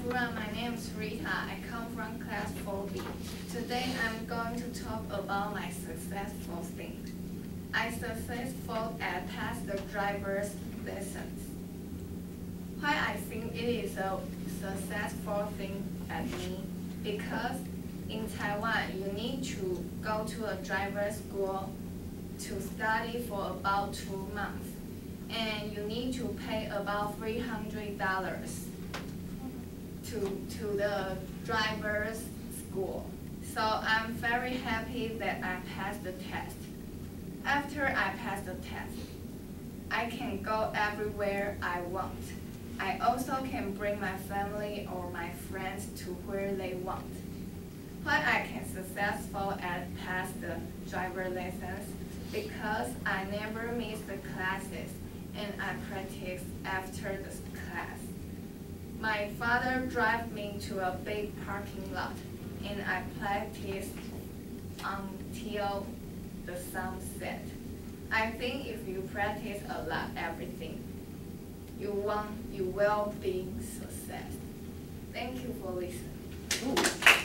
everyone, my name is Rita. I come from class 4B. Today I'm going to talk about my successful thing. I successful at pass the driver's license. Why I think it is a successful thing at me? Because in Taiwan you need to go to a driver's school to study for about 2 months. And you need to pay about $300 to the driver's school. So I'm very happy that I passed the test. After I passed the test, I can go everywhere I want. I also can bring my family or my friends to where they want. Why I can successful at pass the driver license? Because I never miss the classes and I practice after the class. My father drive me to a big parking lot and I practice until the sun set. I think if you practice a lot everything, you will be success. Thank you for listening. Ooh.